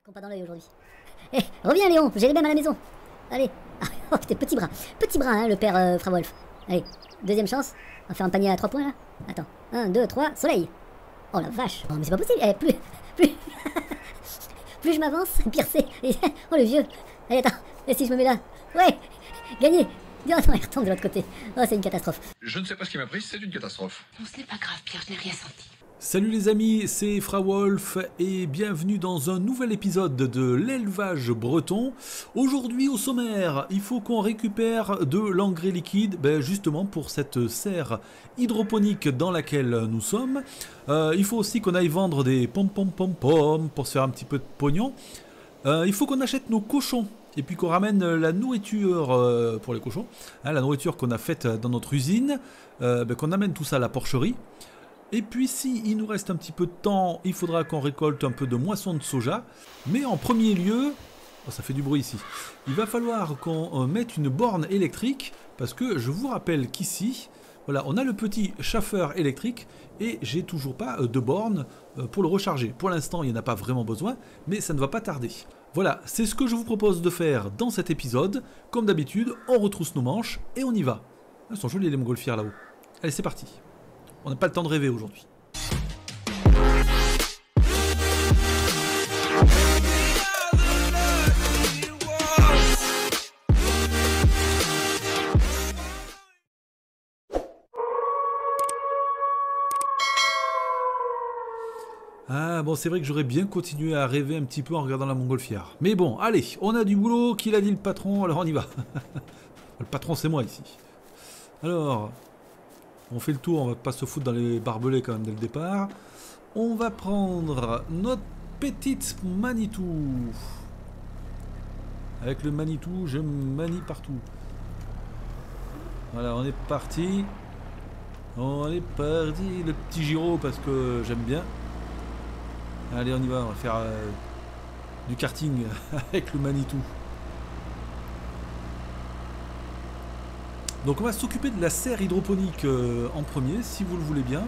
Compas dans l'œil aujourd'hui. Eh, reviens Léon, j'ai les mêmes à la maison. Allez. Oh putain, petit bras, hein, le père Frawolf. Allez, deuxième chance. On va faire un panier à 3 points là. Attends, 1, 2, 3, soleil. Oh la vache. Oh mais c'est pas possible. Eh, plus je m'avance, pire c'est. Oh le vieux. Allez attends, et si je me mets là. Ouais, gagné. Non, attends, il retombe de l'autre côté. Oh c'est une catastrophe. Je ne sais pas ce qui m'a pris, c'est une catastrophe. Non, ce n'est pas grave, Pierre, je n'ai rien senti. Salut les amis, c'est Frawolf et bienvenue dans un nouvel épisode de l'élevage breton. Aujourd'hui au sommaire, il faut qu'on récupère de l'engrais liquide, justement pour cette serre hydroponique dans laquelle nous sommes. Il faut aussi qu'on aille vendre des pom-pom-pom-pom pour se faire un petit peu de pognon. Il faut qu'on achète nos cochons et puis qu'on ramène la nourriture pour les cochons, hein, la nourriture qu'on a faite dans notre usine, qu'on amène tout ça à la porcherie. Et puis si il nous reste un petit peu de temps, il faudra qu'on récolte un peu de moisson de soja. Mais en premier lieu, oh, ça fait du bruit ici, il va falloir qu'on mette une borne électrique, parce que je vous rappelle qu'ici, voilà, on a le petit chauffeur électrique, et j'ai toujours pas de borne pour le recharger. Pour l'instant, il n'y en a pas vraiment besoin, mais ça ne va pas tarder. Voilà, c'est ce que je vous propose de faire dans cet épisode. Comme d'habitude, on retrousse nos manches, et on y va. Elles sont jolies les montgolfières là-haut. Allez, c'est parti. On n'a pas le temps de rêver aujourd'hui. Ah bon, c'est vrai que j'aurais bien continué à rêver un petit peu en regardant la montgolfière. Mais bon, allez, on a du boulot, qu'il a dit le patron, alors on y va. Le patron c'est moi ici. Alors... on fait le tour, on va pas se foutre dans les barbelés quand même dès le départ. On va prendre notre petite Manitou. Avec le Manitou, je manie partout. Voilà, on est parti. On est parti. Le petit Giro parce que j'aime bien. Allez, on y va, on va faire du karting avec le Manitou. Donc on va s'occuper de la serre hydroponique en premier, si vous le voulez bien.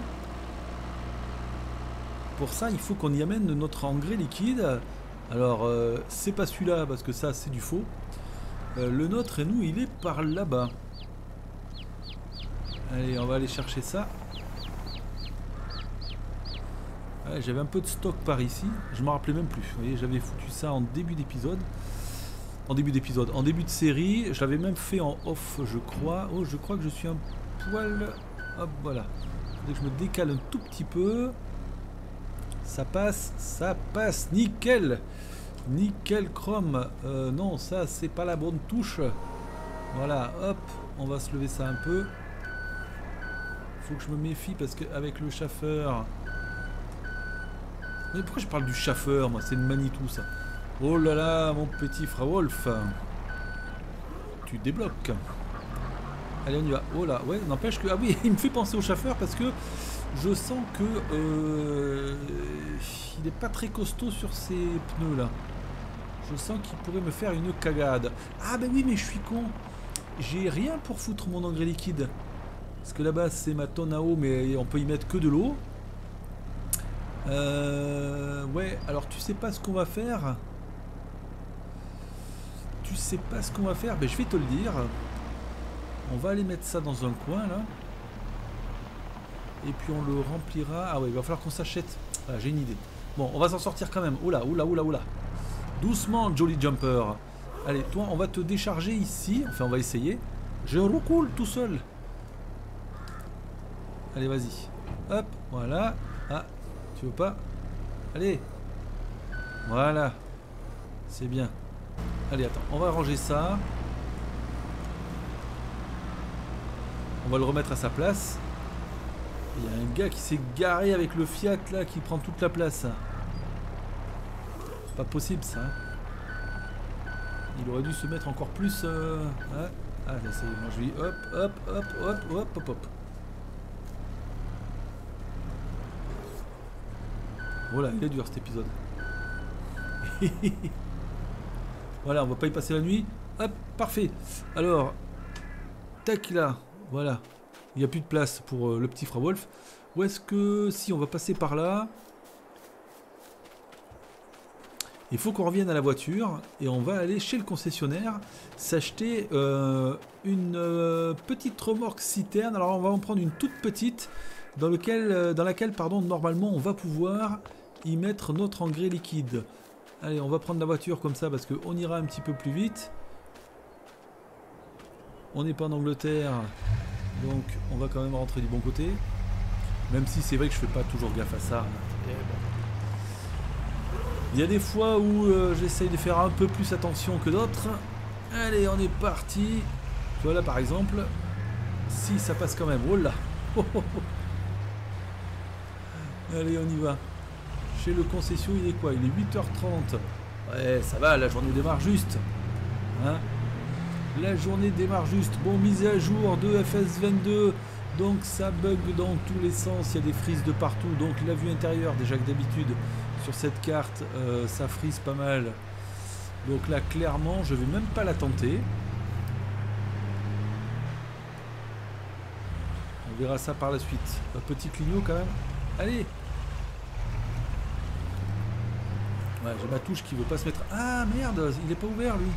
Pour ça, il faut qu'on y amène notre engrais liquide. Alors, c'est pas celui-là, parce que ça, c'est du faux. Le nôtre, et nous, il est par là-bas. Allez, on va aller chercher ça. Ouais, j'avais un peu de stock par ici. Je m'en rappelais même plus. Vous voyez, j'avais foutu ça en début d'épisode. En début de série, je l'avais même fait en off, je crois. Oh, je crois que je suis un poil... hop, voilà. Dès que je me décale un tout petit peu, ça passe, nickel. Nickel chrome. Non, ça, c'est pas la bonne touche. Voilà, hop, on va se lever ça un peu. Faut que je me méfie parce qu'avec le chauffeur... Mais pourquoi je parle du chauffeur, moi? C'est une Manitou, ça. Oh là là, mon petit Frawolf. Tu débloques. Allez, on y va. Oh là, ouais, n'empêche que... ah oui, il me fait penser au chauffeur parce que je sens que... il n'est pas très costaud sur ses pneus, là. Je sens qu'il pourrait me faire une cagade. Ah ben oui, mais je suis con. J'ai rien pour foutre mon engrais liquide. Parce que là-bas, c'est ma tonne à eau, mais on peut y mettre que de l'eau. Ouais, alors tu sais pas ce qu'on va faire? Tu sais pas ce qu'on va faire? Ben je vais te le dire. On va aller mettre ça dans un coin là. Et puis on le remplira. Ah ouais, il va falloir qu'on s'achète. Ah, j'ai une idée. Bon, on va s'en sortir quand même. Oula, oula, oula, oula. Doucement, Jolly Jumper. Allez, toi, on va te décharger ici. Enfin, on va essayer. Je recoule tout seul. Allez, vas-y. Hop, voilà. Ah, tu veux pas? Allez. Voilà. C'est bien. Allez, attends, on va ranger ça. On va le remettre à sa place. Il y a un gars qui s'est garé avec le Fiat là, qui prend toute la place. Pas possible ça. Il aurait dû se mettre encore plus... ouais. Ah, là, c'est... moi je lui dis hop, hop, hop, hop, hop, hop, hop. Voilà, il est dur cet épisode. Voilà, on va pas y passer la nuit. Hop, parfait. Alors, tac là, voilà. Il n'y a plus de place pour le petit Frawolf. Où est-ce que... si, on va passer par là. Il faut qu'on revienne à la voiture et on va aller chez le concessionnaire s'acheter une petite remorque citerne. Alors on va en prendre une toute petite dans laquelle normalement on va pouvoir y mettre notre engrais liquide. Allez, on va prendre la voiture comme ça parce qu'on ira un petit peu plus vite. On n'est pas en Angleterre, donc on va quand même rentrer du bon côté. Même si c'est vrai que je fais pas toujours gaffe à ça. Et bon. Il y a des fois où j'essaye de faire un peu plus attention que d'autres. Allez, on est parti. Tu vois là par exemple, si ça passe quand même. Oh là. Allez, on y va. Chez le concession, il est quoi? Il est 8h30. Ouais, ça va, la journée démarre juste. Hein? La journée démarre juste. Bon, mise à jour de FS22. Donc ça bug dans tous les sens. Il y a des frises de partout. Donc la vue intérieure, déjà que d'habitude, sur cette carte, ça frise pas mal. Donc là, clairement, je vais même pas la tenter. On verra ça par la suite. Un petit clignot quand même. Allez! Ouais, j'ai ma touche qui veut pas se mettre... Ah merde, il est pas ouvert lui.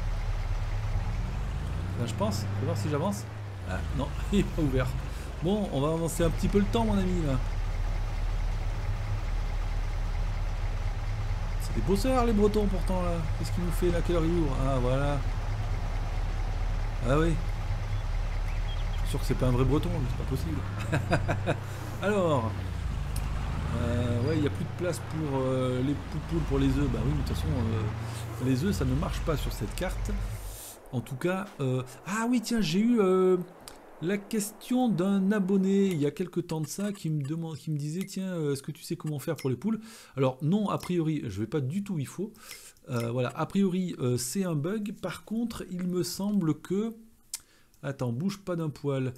Là, je pense. Je vais voir si j'avance. Ah non, il est pas ouvert. Bon, on va avancer un petit peu le temps, mon ami là. C'est des bosseurs les Bretons pourtant là. Qu'est-ce qu'il nous fait là? Quelle heure il ouvre? Ah voilà. Ah oui. Je suis sûr que c'est pas un vrai Breton, c'est pas possible. Alors. Ouais, il n'y a plus de place pour les poules pour les œufs. Bah oui, mais de toute façon, les œufs ça ne marche pas sur cette carte. En tout cas, ah oui, tiens, j'ai eu la question d'un abonné il y a quelques temps de ça qui me disait tiens, est-ce que tu sais comment faire pour les poules? Alors non, a priori, je vais pas du tout, il faut. Voilà, a priori, c'est un bug. Par contre, il me semble que... Attends, bouge pas d'un poil.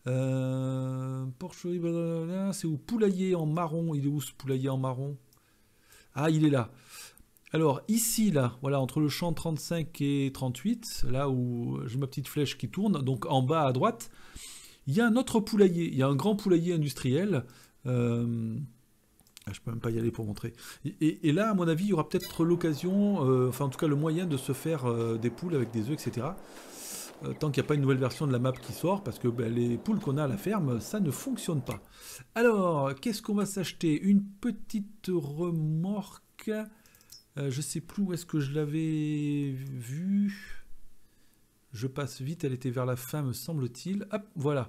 Porcherie, c'est où? Poulailler en marron. Il est où ce poulailler en marron? Ah, il est là. Alors ici, là, voilà, entre le champ 35 et 38, là où j'ai ma petite flèche qui tourne, donc en bas à droite, il y a un autre poulailler. Il y a un grand poulailler industriel. Je peux même pas y aller pour montrer. Et là, à mon avis, il y aura peut-être l'occasion, enfin en tout cas le moyen de se faire des poules avec des œufs, etc. Tant qu'il n'y a pas une nouvelle version de la map qui sort, parce que les poules qu'on a à la ferme, ça ne fonctionne pas. Alors, qu'est-ce qu'on va s'acheter? Une petite remorque. Je sais plus où est-ce que je l'avais vue. Je passe vite, elle était vers la fin, me semble-t-il. Hop, voilà.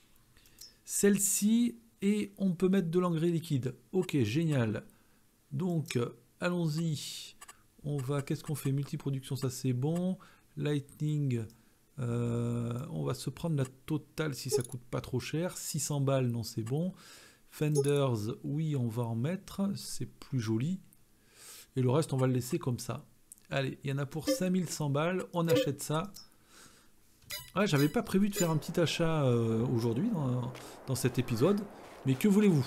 Celle-ci, et on peut mettre de l'engrais liquide. Ok, génial. Donc, allons-y. On va, qu'est-ce qu'on fait? Multiproduction, ça c'est bon. Lightning... on va se prendre la totale si ça coûte pas trop cher. 600 balles, non c'est bon. Fenders, oui on va en mettre, c'est plus joli. Et le reste on va le laisser comme ça. Allez, il y en a pour 5100 balles, on achète ça. Ouais, j'avais pas prévu de faire un petit achat aujourd'hui dans cet épisode. Mais que voulez-vous?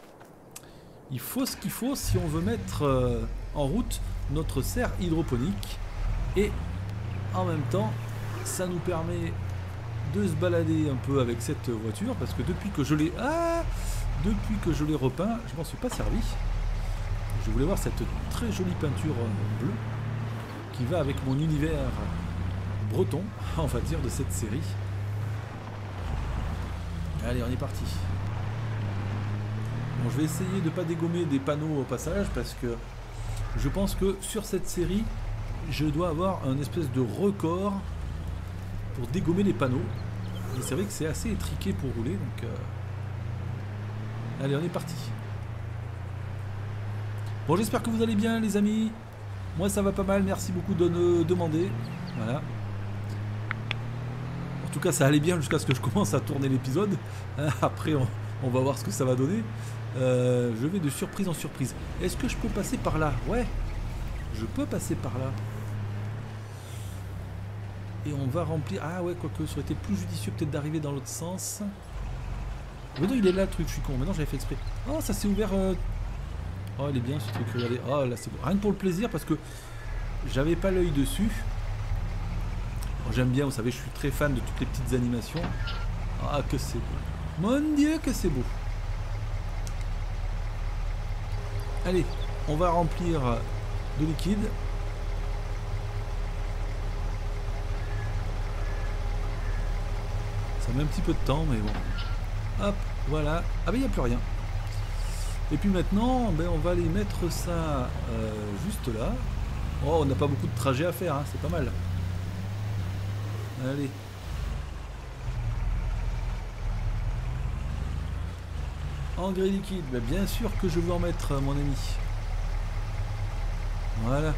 Il faut ce qu'il faut si on veut mettre en route notre serre hydroponique. Et en même temps... ça nous permet de se balader un peu avec cette voiture parce que depuis que je l'ai repeint, je m'en suis pas servi. Je voulais voir cette très jolie peinture bleue qui va avec mon univers breton, on va dire, de cette série. Allez, on est parti. Bon, je vais essayer de ne pas dégommer des panneaux au passage parce que je pense que sur cette série, je dois avoir un espèce de record pour dégommer les panneaux. Et c'est vrai que c'est assez étriqué pour rouler, donc allez, on est parti. Bon, j'espère que vous allez bien les amis. Moi ça va pas mal, merci beaucoup de me demander. Voilà. En tout cas ça allait bien jusqu'à ce que je commence à tourner l'épisode. Après on va voir ce que ça va donner. Je vais de surprise en surprise. Est-ce que je peux passer par là? Ouais, je peux passer par là. Et on va remplir... Ah ouais, quoique ça aurait été plus judicieux peut-être d'arriver dans l'autre sens. Mais non, il est là le truc, je suis con. Maintenant j'avais fait exprès. Oh, ça s'est ouvert... Oh, il est bien ce truc, regardez. Oh, là c'est bon. Rien que pour le plaisir, parce que j'avais pas l'œil dessus. Bon, j'aime bien, vous savez, je suis très fan de toutes les petites animations. Ah, que c'est beau. Mon Dieu, que c'est beau. Allez, on va remplir de liquide. Ça met un petit peu de temps, mais bon. Hop, voilà. Ah ben il n'y a plus rien. Et puis maintenant, ben, on va aller mettre ça juste là. Oh, on n'a pas beaucoup de trajet à faire, hein, c'est pas mal. Allez. Engrais liquide, ben, bien sûr que je veux en mettre, mon ami. Voilà.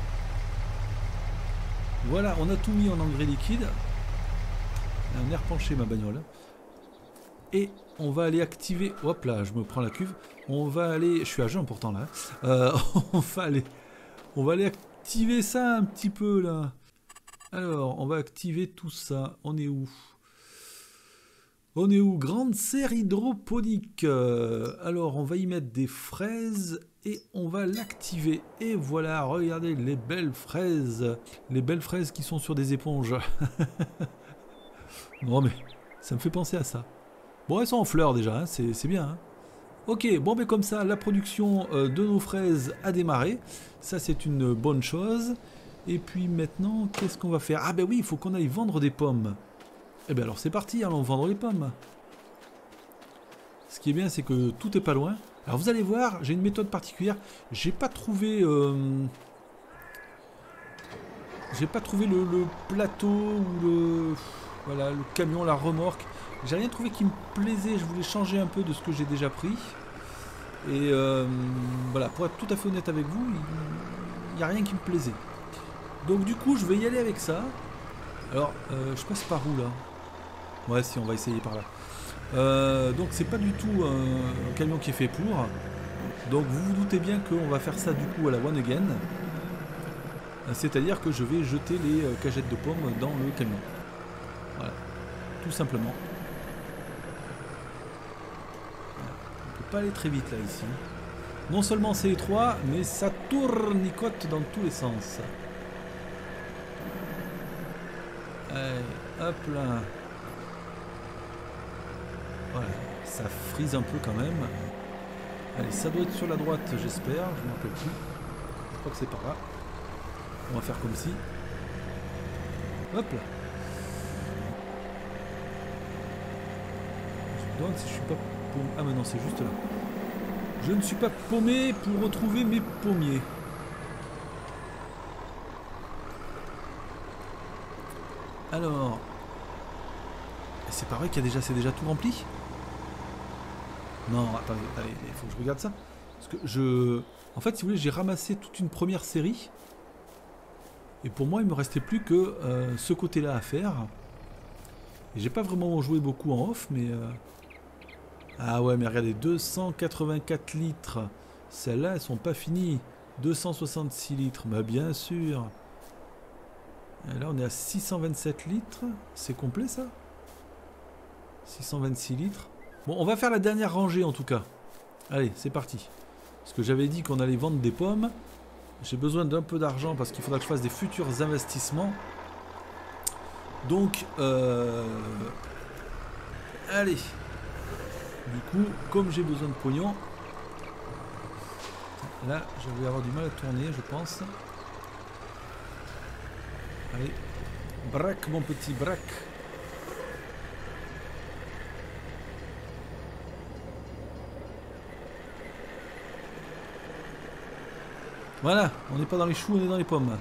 Voilà, on a tout mis en engrais liquide. Un air penché ma bagnole. Et on va aller activer... Hop là, je me prends la cuve. On va aller... Je suis à jeun pourtant là. On va aller activer ça un petit peu là. Alors, on va activer tout ça. On est où? On est où? Grande serre hydroponique. Alors, on va y mettre des fraises et on va l'activer. Et voilà, regardez les belles fraises. Les belles fraises qui sont sur des éponges. Non mais, ça me fait penser à ça. Bon, elles sont en fleurs déjà, hein, c'est bien. Hein. Ok, bon, mais comme ça, la production de nos fraises a démarré. Ça, c'est une bonne chose. Et puis maintenant, qu'est-ce qu'on va faire? Ah ben oui, il faut qu'on aille vendre des pommes. Eh bien alors, c'est parti, allons vendre les pommes. Ce qui est bien, c'est que tout est pas loin. Alors, vous allez voir, j'ai une méthode particulière. J'ai pas trouvé... J'ai pas trouvé le plateau ou le... Voilà, le camion, la remorque. J'ai rien trouvé qui me plaisait, je voulais changer un peu de ce que j'ai déjà pris. Et voilà, pour être tout à fait honnête avec vous, il n'y a rien qui me plaisait. Donc du coup, je vais y aller avec ça. Alors, je passe par où là? Ouais, si, on va essayer par là. Donc c'est pas du tout un camion qui est fait pour. Donc vous vous doutez bien qu'on va faire ça du coup à la one again. C'est-à-dire que je vais jeter les cagettes de pommes dans le camion. Voilà, tout simplement. Pas aller très vite là ici. Non seulement c'est étroit, mais ça tournicote dans tous les sens. Allez, hop là. Voilà, ça frise un peu quand même. Allez, ça doit être sur la droite, j'espère. Je m'en rappelle plus. Je crois que c'est par là. On va faire comme si. Hop là. Je me demande si je suis pas... Ah mais non, c'est juste là. Je ne suis pas paumé pour retrouver mes pommiers. Alors... C'est pas vrai qu'il y a déjà... C'est déjà tout rempli? Non, attendez, il faut que je regarde ça. Parce que je... En fait, si vous voulez, j'ai ramassé toute une première série. Et pour moi, il me restait plus que ce côté-là à faire. Et j'ai pas vraiment joué beaucoup en off, mais... Ah ouais, mais regardez, 284 litres. Celles-là, elles sont pas finies. 266 litres, bah bien sûr. Et là, on est à 627 litres. C'est complet, ça? 626 litres. Bon, on va faire la dernière rangée, en tout cas. Allez, c'est parti. Parce que j'avais dit qu'on allait vendre des pommes. J'ai besoin d'un peu d'argent parce qu'il faudra que je fasse des futurs investissements. Donc, allez. Du coup, comme j'ai besoin de pognon, là, je vais avoir du mal à tourner, je pense. Allez, braque mon petit braque. Voilà, on n'est pas dans les choux, on est dans les pommes.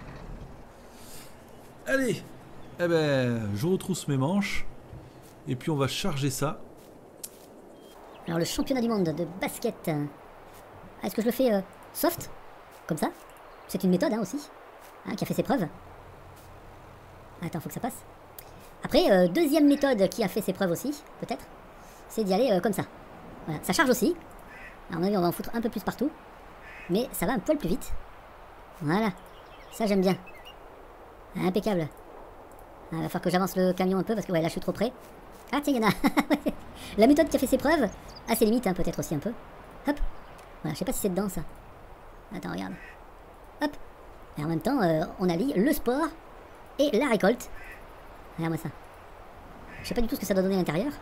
Allez, eh ben, je retrousse mes manches. Et puis on va charger ça. Alors le championnat du monde de basket. Est-ce que je le fais soft? Comme ça? C'est une méthode hein, aussi. Hein, qui a fait ses preuves. Attends, faut que ça passe. Après, deuxième méthode qui a fait ses preuves aussi, peut-être. C'est d'y aller comme ça. Voilà, ça charge aussi. À mon avis, on va en foutre un peu plus partout. Mais ça va un poil plus vite. Voilà. Ça, j'aime bien. Impeccable. Il va falloir que j'avance le camion un peu parce que ouais, là, je suis trop près. Ah, tiens, il y en a. La méthode qui a fait ses preuves, à ses limites, hein, peut-être aussi un peu. Hop. Voilà, je sais pas si c'est dedans, ça. Attends, regarde. Hop. Et en même temps, on allie le sport et la récolte. Regarde-moi ça. Je sais pas du tout ce que ça doit donner à l'intérieur.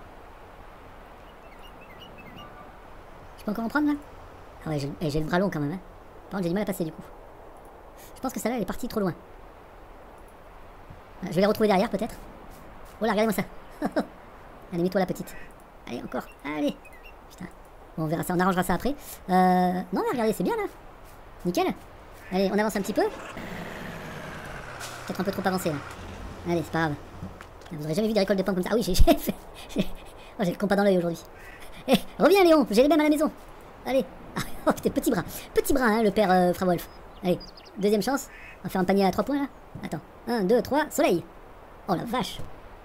Je peux encore en prendre, là? Ah ouais, j'ai le bras long, quand même, hein. Par contre, j'ai du mal à passer, du coup. Je pense que celle-là, elle est partie trop loin. Je vais les retrouver derrière, peut-être. Oh là, regardez-moi ça. Allez, mets-toi la petite. Allez, encore. Allez. Putain. Bon, on verra ça, on arrangera ça après. Non, mais regardez, c'est bien, là. Nickel. Allez, on avance un petit peu. Peut-être un peu trop avancé, là. Allez, c'est pas grave. Vous aurez jamais vu des récoltes de pommes comme ça. Ah oui, j'ai fait... Oh, j'ai le compas dans l'œil aujourd'hui. Eh, reviens, Léon, j'ai les mêmes à la maison. Allez. Oh, putain, petit bras. Petit bras, hein, le père Frawolf. Allez, deuxième chance. On va faire un panier à 3 points, là. Attends. 1, 2, 3, soleil. Oh, la vache.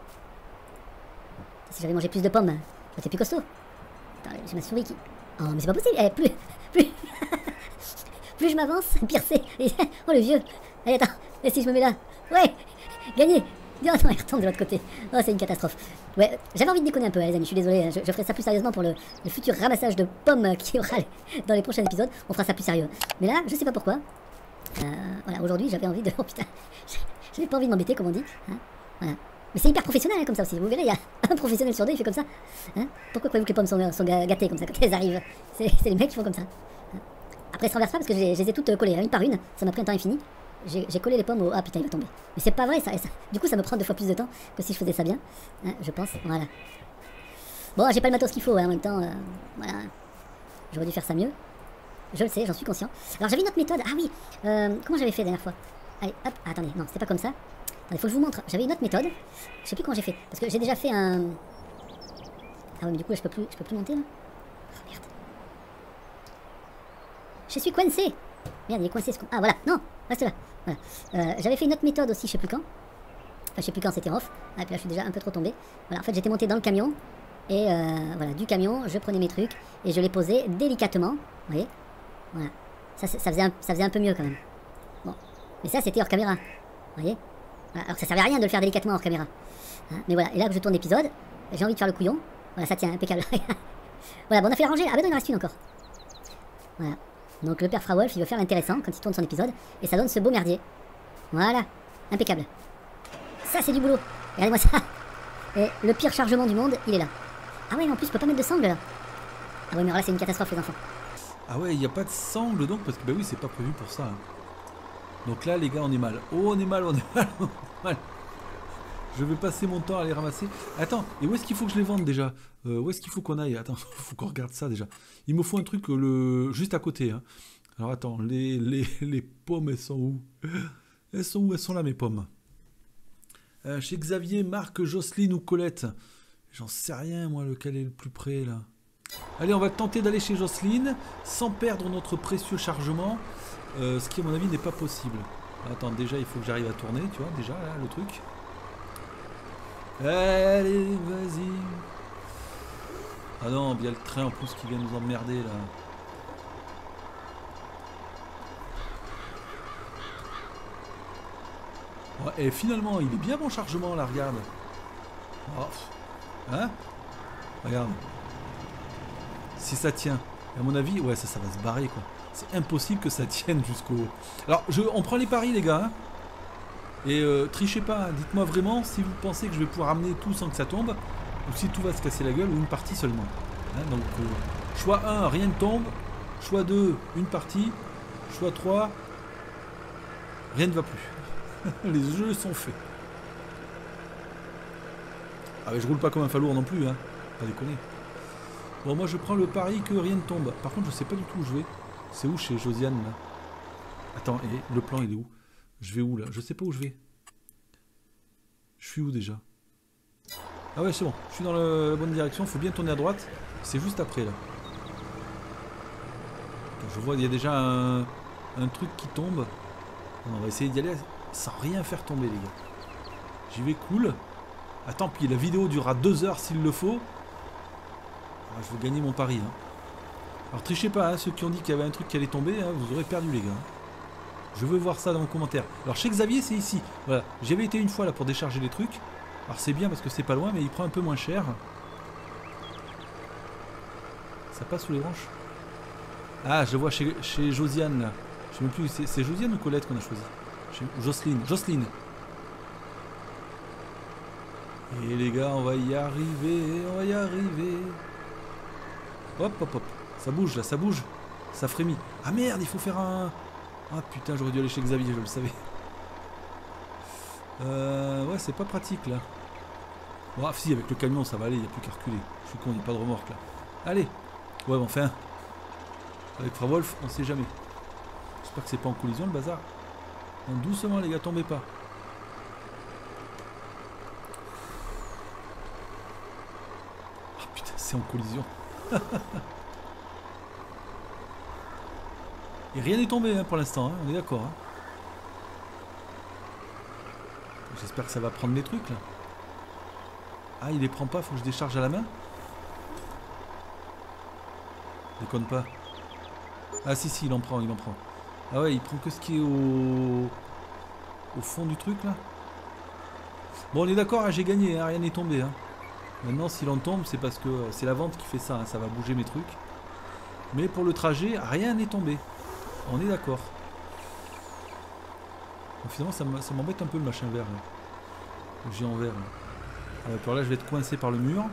Si j'avais mangé plus de pommes, j'étais plus costaud. Attends, j'ai ma souris qui... Oh, mais c'est pas possible. Eh, plus je m'avance, pire c'est. Oh, le vieux. Allez, attends. Et si je me mets là? Ouais. Gagné. Oh non, il retombe de l'autre côté. Oh, c'est une catastrophe. Ouais, j'avais envie de déconner un peu, les amis. Je suis désolé. Je ferai ça plus sérieusement pour le futur ramassage de pommes qui aura dans les prochains épisodes. On fera ça plus sérieux. Mais là, je sais pas pourquoi. Voilà, aujourd'hui, j'avais envie de... Oh putain. J'avais pas envie de m'embêter, comme on dit. Hein, voilà. Mais c'est hyper professionnel, hein, comme ça aussi. Vous verrez, il y a un professionnel sur deux, il fait comme ça. Hein, pourquoi croyez-vous que les pommes sont gâtées comme ça quand elles arrivent? C'est les mecs qui font comme ça. Hein. Après, ça renverse pas parce que je les ai toutes collées, une par une. Ça m'a pris un temps infini. J'ai collé les pommes au... Ah putain, il va tomber. Mais c'est pas vrai, ça. Du coup, ça me prend 2 fois plus de temps que si je faisais ça bien. Hein, je pense. Voilà. Bon, j'ai pas le matos qu'il faut, hein, en même temps. Voilà. J'aurais dû faire ça mieux. Je le sais, j'en suis conscient. Alors, j'avais une autre méthode. Ah oui. Comment j'avais fait la dernière fois? Allez, hop. Ah, attendez, non, c'était pas comme ça. Attendez, faut que je vous montre. J'avais une autre méthode. Je sais plus comment j'ai fait. Parce que j'ai déjà fait un... Ah ouais, mais du coup, là, je peux plus monter, là. Oh, merde. Je suis coincé. Merde, il est coincé ce con. Ah, voilà. Non, reste là. Voilà. J'avais fait une autre méthode aussi, je sais plus quand. Enfin, je sais plus quand, c'était off. Ah, et puis là, je suis déjà un peu trop tombé. Voilà, en fait, j'étais monté dans le camion. Et voilà, du camion, je prenais mes trucs. Et je les posais délicatement. Vous voyez? Voilà. Ça faisait un peu mieux quand même. Bon. Mais ça, c'était hors caméra. Vous voyez? Voilà. Alors, ça servait à rien de le faire délicatement hors caméra. Hein, mais voilà, et là que je tourne l'épisode, j'ai envie de faire le couillon. Voilà, ça tient, impeccable. Voilà, bon, on a fait la rangée. Ah, ben non, il en reste une encore. Voilà. Donc le père Frawolf, il veut faire l'intéressant quand il tourne son épisode. Et ça donne ce beau merdier. Voilà. Impeccable. Ça, c'est du boulot. Regardez-moi ça. Et le pire chargement du monde, il est là. Ah ouais, mais en plus, je peux pas mettre de sangle là. Ah ouais, mais alors là, c'est une catastrophe, les enfants. Ah ouais, il n'y a pas de sangle donc, parce que bah oui, c'est pas prévu pour ça. Hein. Donc là, les gars, on est mal. Oh, on est mal, on est mal, on est mal. Je vais passer mon temps à les ramasser. Attends, et où est-ce qu'il faut que je les vende déjà? Où est-ce qu'il faut qu'on aille? Attends, faut qu'on regarde ça déjà. Il me faut un truc juste à côté. Hein. Alors attends, les pommes, elles sont où? Elles sont où? Elles sont là, mes pommes. Chez Xavier, Marc, Jocelyne ou Colette? J'en sais rien, moi, lequel est le plus près, là. Allez, on va tenter d'aller chez Jocelyne sans perdre notre précieux chargement. Ce qui, à mon avis, n'est pas possible. Attends, déjà, il faut que j'arrive à tourner, tu vois, déjà, là, le truc. Allez, vas-y. Ah non, il y a le train en plus qui vient nous emmerder là. Ouais, et finalement, il est bien mon chargement là, regarde. Oh. Hein? Regarde. Si ça tient. Et à mon avis, ouais, ça va se barrer quoi. C'est impossible que ça tienne jusqu'au... Alors, on prend les paris les gars. Hein. Et trichez pas, dites-moi vraiment si vous pensez que je vais pouvoir amener tout sans que ça tombe, ou si tout va se casser la gueule, ou une partie seulement. Hein, donc, choix 1, rien ne tombe. Choix 2, une partie. Choix 3, rien ne va plus. Les jeux sont faits. Ah mais je roule pas comme un falourd non plus, hein. Pas déconner. Bon, moi je prends le pari que rien ne tombe. Par contre, je sais pas du tout où je vais. C'est où chez Josiane là? Attends, et le plan il est où? Je vais où là? Je sais pas où je vais. Je suis où déjà? Ah ouais, c'est bon. Je suis dans la bonne direction. Faut bien tourner à droite. C'est juste après là. Je vois, il y a déjà un truc qui tombe. On va essayer d'y aller sans rien faire tomber, les gars. J'y vais cool. Attends, puis la vidéo durera 2 heures s'il le faut. Alors, je vais gagner mon pari. Hein. Alors trichez pas, hein, ceux qui ont dit qu'il y avait un truc qui allait tomber, hein, vous aurez perdu, les gars. Je veux voir ça dans vos commentaires. Alors chez Xavier, c'est ici. Voilà. J'avais été une fois là pour décharger les trucs. Alors c'est bien parce que c'est pas loin, mais il prend un peu moins cher. Ça passe sous les branches. Ah, je vois chez Josiane là. Je sais même plus, c'est Josiane ou Colette qu'on a choisi? Jocelyne. Jocelyne. Et les gars, on va y arriver. On va y arriver. Hop, hop, hop. Ça bouge là, ça bouge. Ça frémit. Ah merde, il faut faire un Ah putain, j'aurais dû aller chez Xavier, je le savais. Ouais, c'est pas pratique là. Bon, si, avec le camion ça va aller, il n'y a plus qu'à reculer. Je suis con, il n'y a pas de remorque là. Allez. Ouais, mais enfin. Avec Frawolf, on sait jamais. J'espère que c'est pas en collision le bazar. Donc, doucement les gars, tombez pas. Oh putain, c'est en collision. Et rien n'est tombé hein, pour l'instant, hein, on est d'accord. Hein. J'espère que ça va prendre les trucs là. Ah, il les prend pas, faut que je décharge à la main. Déconne pas. Ah si, il en prend, il en prend. Ah ouais, il prend que ce qui est au fond du truc là. Bon, on est d'accord, hein, j'ai gagné, hein, rien n'est tombé. Hein. Maintenant, s'il en tombe, c'est parce que c'est la vente qui fait ça, hein, ça va bouger mes trucs. Mais pour le trajet, rien n'est tombé. On est d'accord. Finalement, ça m'embête un peu le machin vert. Là. Le géant vert. Là. Alors là, je vais être coincé par le mur.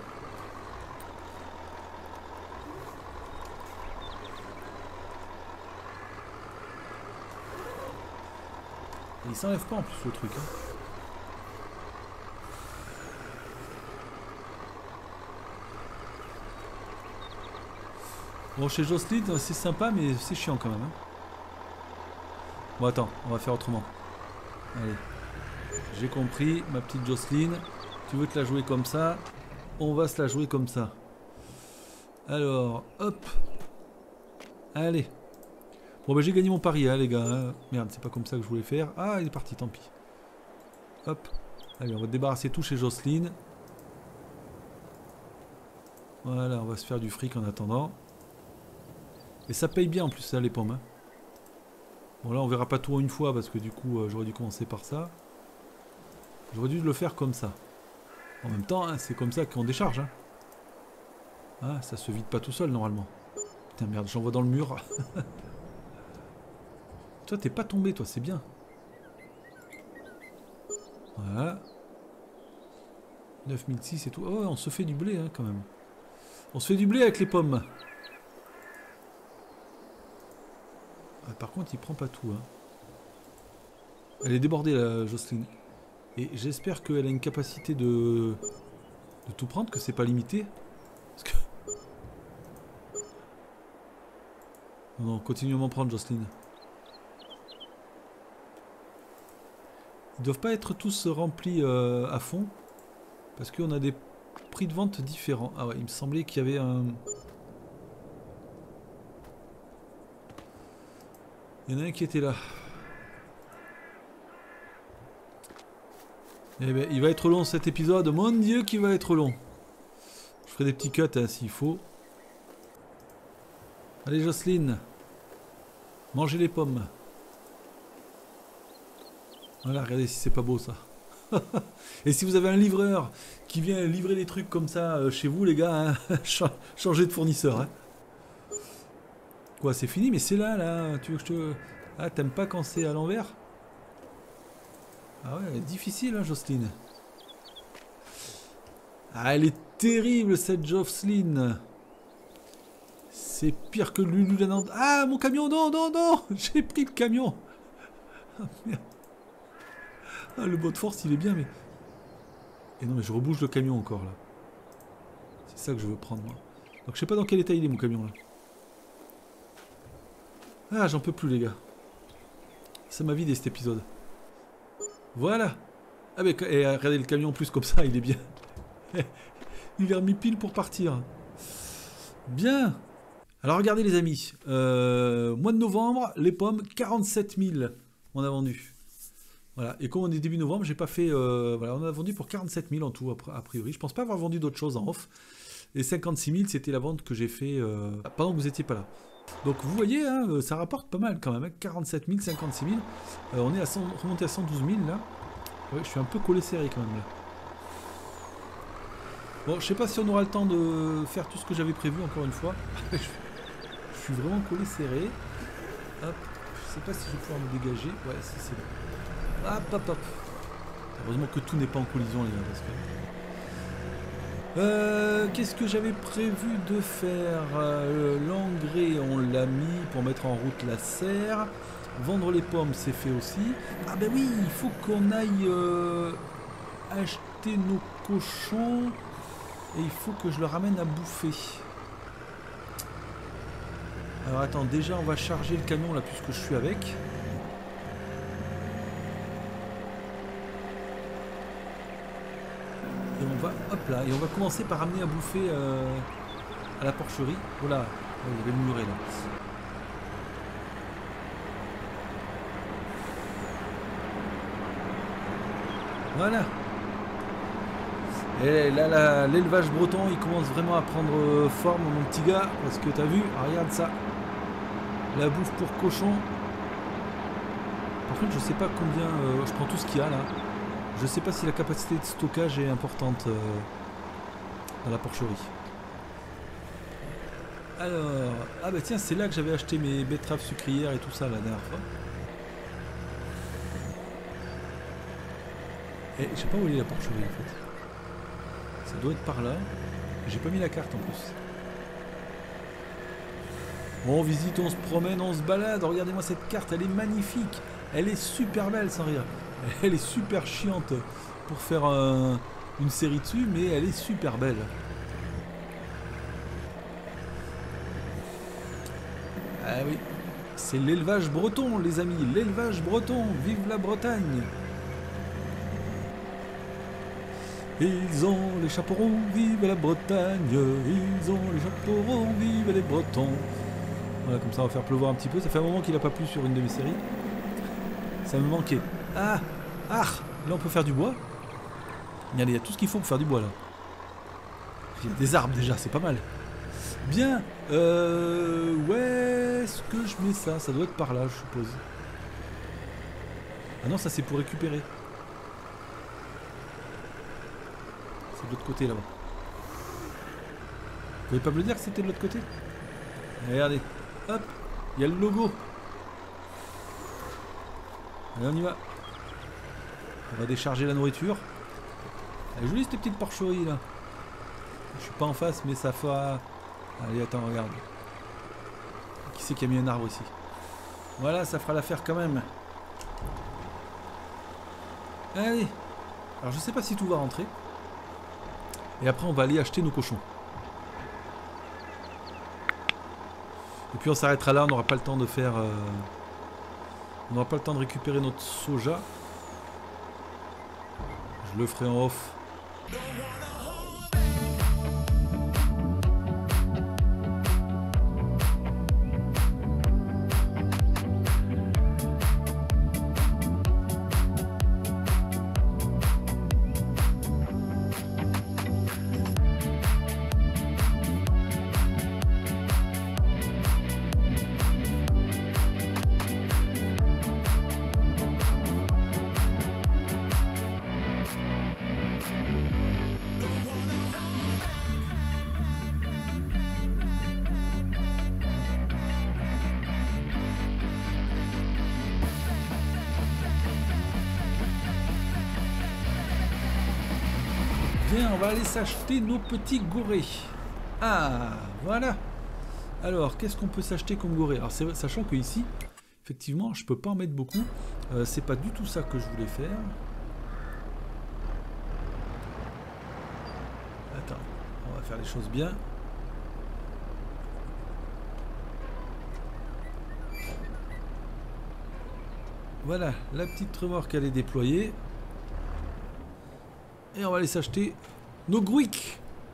Et il s'enlève pas en plus le truc. Hein. Bon, chez Jocelyne, c'est sympa, mais c'est chiant quand même. Hein. Bon, attends, on va faire autrement. Allez. J'ai compris, ma petite Jocelyne. Tu veux te la jouer comme ça? On va se la jouer comme ça. Alors, hop. Allez. Bon, bah j'ai gagné mon pari, hein, les gars. Hein. Merde, c'est pas comme ça que je voulais faire. Ah, il est parti, tant pis. Hop. Allez, on va débarrasser tout chez Jocelyne. Voilà, on va se faire du fric en attendant. Et ça paye bien en plus, ça, les pommes. Hein. Bon, là, on verra pas tout en une fois parce que du coup, j'aurais dû commencer par ça. J'aurais dû le faire comme ça. En même temps, hein, c'est comme ça qu'on décharge. Hein. Ah, ça se vide pas tout seul, normalement. Putain, merde, j'envoie dans le mur. Toi, t'es pas tombé, toi, c'est bien. Voilà. 9006 et tout. Oh, on se fait du blé, hein, quand même. On se fait du blé avec les pommes. Ah, par contre, il prend pas tout. Hein. Elle est débordée, la Jocelyne. Et j'espère qu'elle a une capacité de tout prendre, que c'est pas limité. Parce que... Non, continue à m'en prendre, Jocelyne. Ils doivent pas être tous remplis à fond. Parce qu'on a des prix de vente différents. Ah ouais, il me semblait qu'il y avait un... Il y en a un qui était là. Eh ben, il va être long cet épisode. Mon Dieu, qu'il va être long. Je ferai des petits cuts hein, s'il faut. Allez, Jocelyne. Mangez les pommes. Voilà, regardez si c'est pas beau ça. Et si vous avez un livreur qui vient livrer des trucs comme ça chez vous, les gars, hein, changez de fournisseur. Hein. Quoi, c'est fini? Mais c'est là, là. Tu veux que je te... Ah, t'aimes pas quand c'est à l'envers? Ah ouais, difficile, hein, Jocelyne. Ah, elle est terrible, cette Jocelyne. C'est pire que Lululemon. Ah, mon camion, non, non, non. J'ai pris le camion. Ah, merde. Ah, le bot de force, il est bien, mais... Et non, mais je rebouge le camion encore, là. C'est ça que je veux prendre, moi. Donc, je sais pas dans quel état il est, mon camion, là. Ah, j'en peux plus, les gars. Ça m'a vidé, cet épisode. Voilà. Ah, mais regardez le camion en plus, comme ça, il est bien. Il est remis pile pour partir. Bien. Alors, regardez, les amis. Mois de novembre, les pommes, 47 000 on a vendu. Voilà, et comme on est début novembre, j'ai pas fait... voilà, on a vendu pour 47 000 en tout, a priori. Je pense pas avoir vendu d'autres choses en off. Et 56 000, c'était la vente que j'ai fait pendant que vous étiez pas là. Donc vous voyez, hein, ça rapporte pas mal quand même. Hein, 47 000, 56 000. On est remonté à 112 000 là. Ouais, je suis un peu collé serré quand même là. Bon, je sais pas si on aura le temps de faire tout ce que j'avais prévu encore une fois. Je suis vraiment collé serré. Hop, je sais pas si je vais pouvoir me dégager. Ouais, si c'est bon. Hop, hop, hop. Heureusement que tout n'est pas en collision, les gars. Parce que... qu'est-ce que j'avais prévu de faire? L'engrais, on l'a mis pour mettre en route la serre. Vendre les pommes, c'est fait aussi. Ah ben oui, il faut qu'on aille acheter nos cochons. Et il faut que je leur ramène à bouffer. Alors attends, déjà on va charger le camion là puisque je suis avec. Et on va, hop là, et on va commencer par amener à bouffer à la porcherie. Voilà, il y avait le muret là. Voilà. Et là, l'élevage breton, il commence vraiment à prendre forme, mon petit gars, parce que t'as vu, regarde ça. La bouffe pour cochon. Par contre, je sais pas combien, je prends tout ce qu'il y a là. Je sais pas si la capacité de stockage est importante dans la porcherie. Alors, ah bah tiens, c'est là que j'avais acheté mes betteraves sucrières et tout ça la dernière fois. Et je sais pas où est la porcherie en fait. Ça doit être par là. J'ai pas mis la carte en plus. On visite, on se promène, on se balade. Regardez-moi cette carte, elle est magnifique. Elle est super belle sans rire. Elle est super chiante pour faire une série dessus, mais elle est super belle. Ah oui, c'est l'élevage breton les amis, l'élevage breton, vive la Bretagne. Ils ont les chaperons, vive la Bretagne. Ils ont les chaperons, vive les Bretons. Voilà, comme ça on va faire pleuvoir un petit peu. Ça fait un moment qu'il n'a pas plu sur une de mes séries. Ça me manquait. Ah, là on peut faire du bois. Regardez, il y a tout ce qu'il faut pour faire du bois là. Il y a des arbres déjà, c'est pas mal. Bien, où est-ce que je mets ça? Ça doit être par là, je suppose. Ah non, ça c'est pour récupérer. C'est de l'autre côté là-bas. Vous pouvez pas me le dire que c'était de l'autre côté? Regardez, hop, il y a le logo. Allez, on y va. On va décharger la nourriture. Elle est jolie cette petite porcherie là. Je suis pas en face, mais ça fera... Allez, attends, regarde. Qui c'est qui a mis un arbre ici? Voilà, ça fera l'affaire quand même. Allez. Alors, je sais pas si tout va rentrer. Et après, on va aller acheter nos cochons. Et puis, on s'arrêtera là. On n'aura pas le temps de faire... On n'aura pas le temps de récupérer notre soja. Je le ferai en off. Bien, on va aller s'acheter nos petits gourets. Ah, voilà. Alors, qu'est-ce qu'on peut s'acheter comme gourets? Alors, sachant que ici, effectivement, je peux pas en mettre beaucoup. C'est pas du tout ça que je voulais faire. Attends, on va faire les choses bien. Voilà, la petite remorque elle est déployée. Et on va aller s'acheter nos Grouic.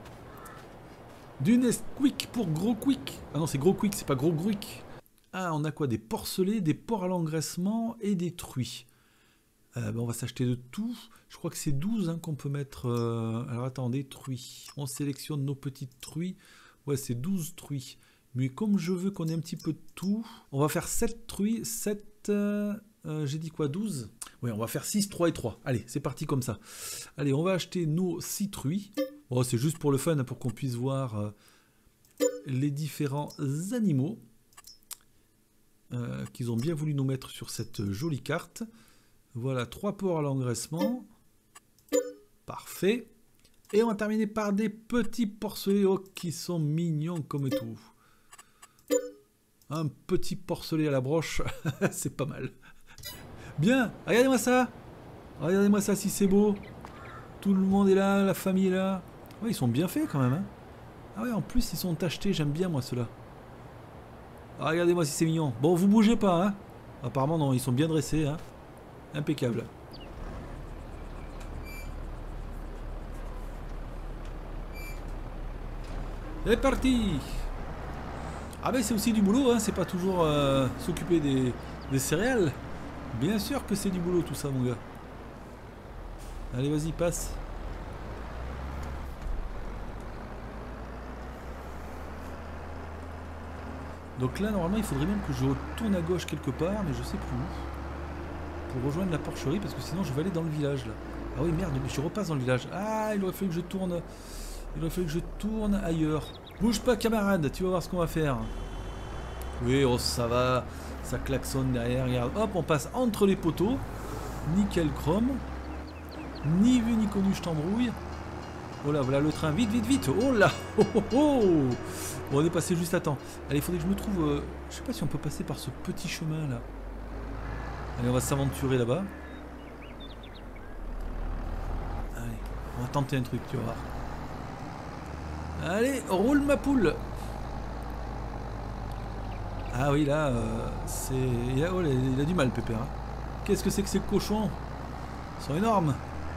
Du Nesquik pour Gros Quick. Ah non, c'est Gros Quick, c'est pas Gros Grouic. Ah, on a quoi? Des porcelets, des porcs à l'engraissement et des truies. Ben on va s'acheter de tout. Je crois que c'est 12 hein, qu'on peut mettre... Alors attendez, truies. On sélectionne nos petites truies. Ouais, c'est 12 truies. Mais comme je veux qu'on ait un petit peu de tout, on va faire 7 truies, 7... j'ai dit quoi, 12? Ouais, on va faire 6, 3 et 3. Allez, c'est parti comme ça. Allez, on va acheter nos 6 truies. Bon, c'est juste pour le fun, hein, pour qu'on puisse voir les différents animaux qu'ils ont bien voulu nous mettre sur cette jolie carte. Voilà, 3 porcs à l'engraissement. Parfait. Et on va terminer par des petits porcelets qui sont mignons comme tout. Un petit porcelet à la broche, c'est pas mal. Bien, regardez-moi ça. Regardez-moi ça si c'est beau. Tout le monde est là, la famille est là. Ouais, ils sont bien faits quand même. Hein. Ah ouais, en plus ils sont tachetés, j'aime bien moi ceux-là. Ah, regardez-moi si c'est mignon. Bon, vous bougez pas, hein. Apparemment non, ils sont bien dressés, hein. Impeccable. C'est parti. Ah ben c'est aussi du boulot, hein. C'est pas toujours s'occuper des céréales. Bien sûr que c'est du boulot tout ça mon gars. Allez vas-y, passe. Donc là normalement il faudrait même que je retourne à gauche quelque part, mais je sais plus où. Pour rejoindre la porcherie, parce que sinon je vais aller dans le village là. Ah oui merde, mais je repasse dans le village. Ah, il aurait fallu que je tourne. Il aurait fallu que je tourne ailleurs. Bouge pas camarade, tu vas voir ce qu'on va faire. Oui, oh ça va. Ça klaxonne derrière, regarde. Hop, on passe entre les poteaux. Nickel chrome. Ni vu ni connu, je t'embrouille. Oh là, voilà le train. Vite, vite, vite. Oh là. Oh, oh, oh. Bon, on est passé juste à temps. Allez, il faudrait que je me trouve... je sais pas si on peut passer par ce petit chemin là. Allez, on va s'aventurer là-bas. Allez, on va tenter un truc, tu vas voir. Allez, roule ma poule. Ah oui, là, c'est... Il a du mal, Pépère. Hein. Qu'est-ce que c'est que ces cochons? Ils sont énormes.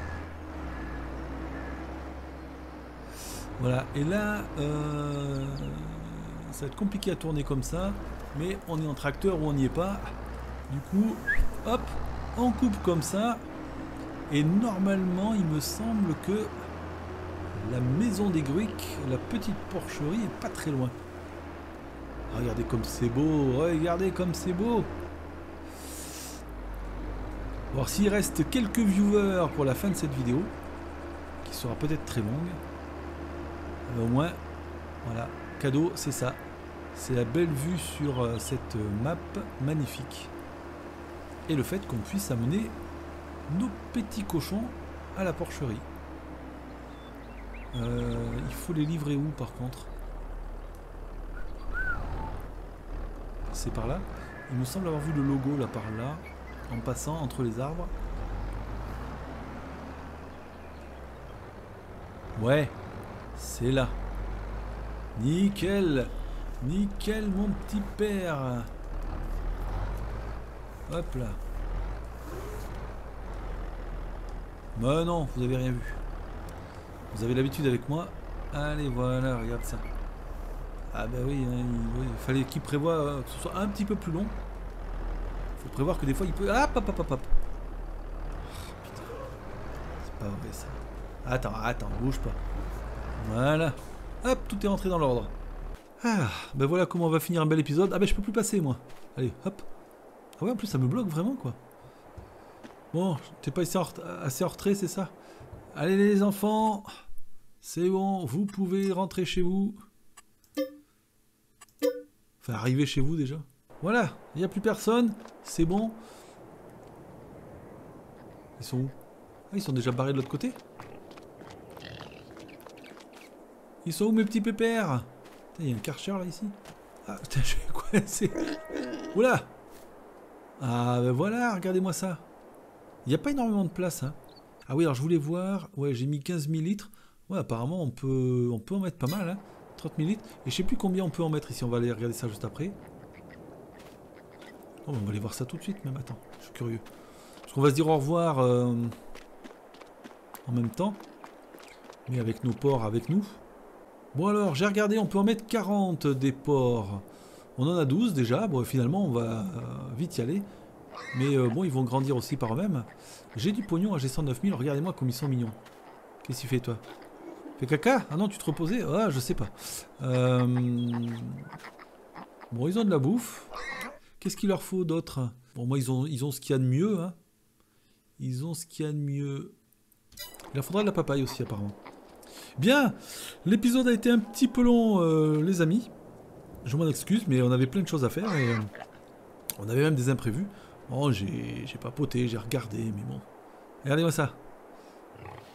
Voilà, et là, ça va être compliqué à tourner comme ça, mais on est en tracteur ou on n'y est pas. Du coup, hop, on coupe comme ça, et normalement, il me semble que la maison des Gruics, la petite porcherie, est pas très loin. Regardez comme c'est beau, regardez comme c'est beau. Bon, s'il reste quelques viewers pour la fin de cette vidéo, qui sera peut-être très longue, au moins, voilà, cadeau, c'est ça. C'est la belle vue sur cette map magnifique. Et le fait qu'on puisse amener nos petits cochons à la porcherie. Il faut les livrer où par contre? C'est par là. Il me semble avoir vu le logo là par là, en passant entre les arbres. Ouais. C'est là. Nickel. Nickel mon petit père. Hop là. Mais non, vous avez rien vu. Vous avez l'habitude avec moi. Allez, voilà, regarde ça. Ah bah oui, hein, il fallait qu'il prévoie que ce soit un petit peu plus long. Il faut prévoir que des fois il peut... Hop, hop, hop, hop, hop. Oh, putain. C'est pas vrai ça. Attends, attends, bouge pas. Voilà. Hop, tout est rentré dans l'ordre. Ah, ben voilà comment on va finir un bel épisode. Ah ben je peux plus passer moi. Allez, hop. Ah ouais, en plus ça me bloque vraiment quoi. Bon, t'es pas assez en retrait, c'est ça? Allez les enfants. C'est bon, vous pouvez rentrer chez vous. Enfin, arriver chez vous déjà. Voilà, il n'y a plus personne. C'est bon. Ils sont où? Ah, ils sont déjà barrés de l'autre côté. Ils sont où mes petits pépères? Il y a un Karcher là ici. Ah putain, je suis coincé. Oula. Ah ben voilà, regardez-moi ça. Il n'y a pas énormément de place. Hein. Ah oui, alors je voulais voir. Ouais, j'ai mis 15 000 litres. Ouais, apparemment on peut en mettre pas mal. Hein. 30 000 litres. Et je sais plus combien on peut en mettre ici. On va aller regarder ça juste après. Oh, on va aller voir ça tout de suite même. Attends, je suis curieux. Parce qu'on va se dire au revoir en même temps. Mais avec nos porcs avec nous. Bon alors, j'ai regardé, on peut en mettre 40 des porcs. On en a 12 déjà. Bon, finalement, on va vite y aller. Mais bon, ils vont grandir aussi par eux-mêmes. J'ai du pognon, j'ai 109 000. Regardez-moi comme ils sont mignons. Qu'est-ce que tu fais, toi? Fais caca? Ah non, tu te reposais? Ah, je sais pas. Bon, ils ont de la bouffe. Qu'est-ce qu'il leur faut d'autre? Bon, moi, ils ont ce qu'il y a de mieux. Hein. Ils ont ce qu'il y a de mieux. Il leur faudra de la papaye aussi, apparemment. Bien, l'épisode a été un petit peu long, les amis. Je m'en excuse, mais on avait plein de choses à faire et on avait même des imprévus. Oh, j'ai papoté, j'ai regardé, mais bon. Regardez-moi ça.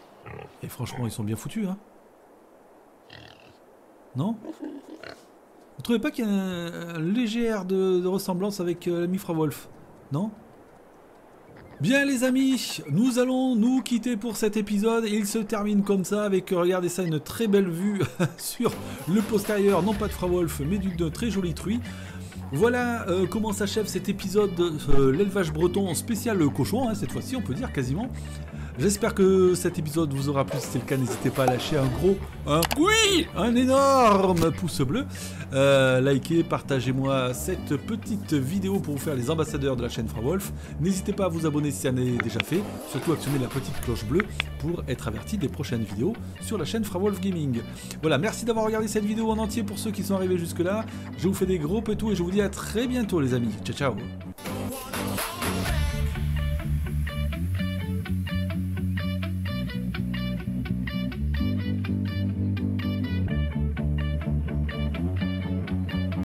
Et franchement, ils sont bien foutus, hein. Non? Vous trouvez pas qu'il y a un léger air de ressemblance avec l'ami Frawolf? Non? Bien les amis, nous allons nous quitter pour cet épisode et il se termine comme ça avec, regardez ça, une très belle vue sur le postérieur, non pas de Frawolf mais d'une très jolie truie. Voilà comment s'achève cet épisode l'élevage breton spécial cochon, hein, cette fois-ci on peut dire quasiment. J'espère que cet épisode vous aura plu, si c'est le cas n'hésitez pas à lâcher un énorme pouce bleu, likez, partagez-moi cette petite vidéo pour vous faire les ambassadeurs de la chaîne Frawolf, n'hésitez pas à vous abonner si ça n'est déjà fait, surtout actionnez la petite cloche bleue pour être averti des prochaines vidéos sur la chaîne Frawolf Gaming. Voilà, merci d'avoir regardé cette vidéo en entier pour ceux qui sont arrivés jusque là, je vous fais des gros petous et je vous dis à très bientôt les amis, ciao ciao.